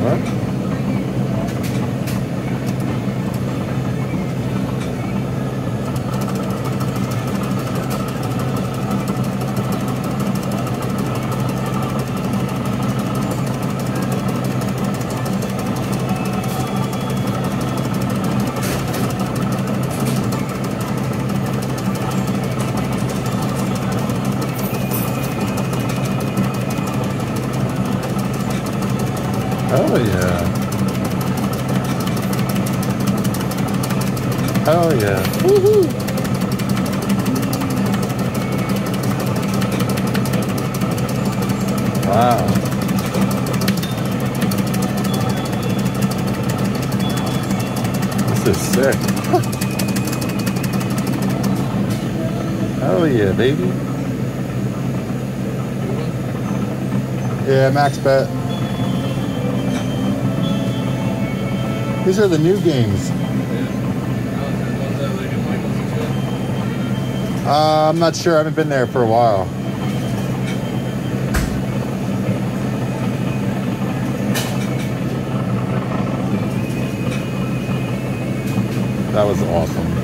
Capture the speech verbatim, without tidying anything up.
What? Hell yeah. Hell yeah. Woohoo! Wow. This is sick. Hell yeah, baby. Yeah, max bet. These are the new games. Uh, I'm not sure. I haven't been there for a while. That was awesome.